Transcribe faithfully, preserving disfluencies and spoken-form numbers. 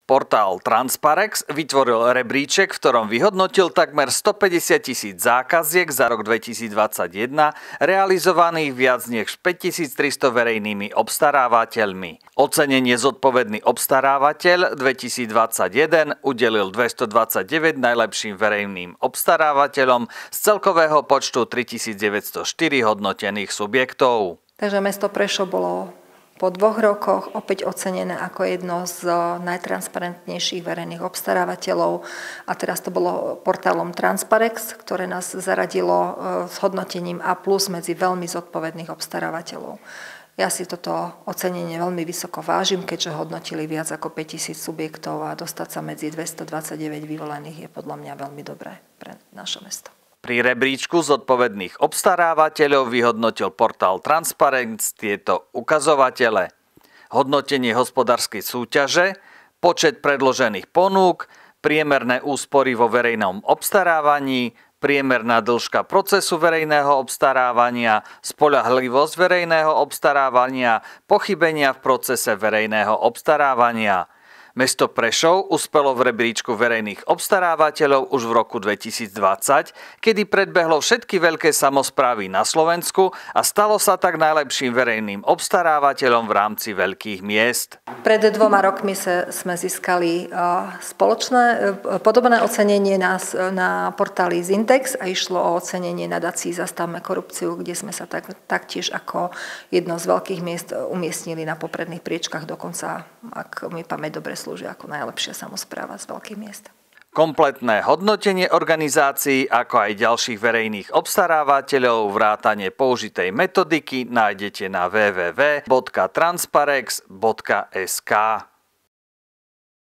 Portál Transparex vytvoril rebríček, v ktorom vyhodnotil takmer stopäťdesiat tisíc zákaziek za rok dvetisícdvadsaťjeden realizovaných viac než päťtisíctristo verejnými obstarávateľmi. Ocenenie Zodpovedný obstarávateľ dvetisícdvadsaťjeden udelil dvestodvadsaťdeväť najlepším verejným obstarávateľom z celkového počtu tritisícdeväťstoštyri hodnotených subjektov. Takže mesto Prešov bolo po dvoch rokoch opäť ocenené ako jedno z najtransparentnejších verejných obstarávateľov a teraz to bolo portálom Transparex, ktoré nás zaradilo s hodnotením A plus medzi veľmi zodpovedných obstarávateľov. Ja si toto ocenenie veľmi vysoko vážim, keďže hodnotili viac ako päťtisíc subjektov a dostať sa medzi dvestodvadsaťdeväť vyvolených je podľa mňa veľmi dobré pre naše mesto. Pri rebríčku zodpovedných obstarávateľov vyhodnotil portál Transparex tieto ukazovatele: hodnotenie hospodárskej súťaže, počet predložených ponúk, priemerné úspory vo verejnom obstarávaní, priemerná dĺžka procesu verejného obstarávania, spoľahlivosť verejného obstarávania, pochybenia v procese verejného obstarávania. Mesto Prešov uspelo v rebríčku verejných obstarávateľov už v roku dvetisícdvadsať, kedy predbehlo všetky veľké samosprávy na Slovensku a stalo sa tak najlepším verejným obstarávateľom v rámci veľkých miest. Pred dvoma rokmi sa, sme získali spoločné podobné ocenenie na, na portáli Zintex a išlo o ocenenie nadácií Zastavme korupciu, kde sme sa tak, taktiež ako jedno z veľkých miest umiestnili na popredných priečkách, dokonca, ak mi pamäť dobre slúži, ako najlepšia samospráva z veľkých miest. Kompletné hodnotenie organizácií, ako aj ďalších verejných obstarávateľov, vrátane použitej metodiky nájdete na w w w bodka transparex bodka es ka.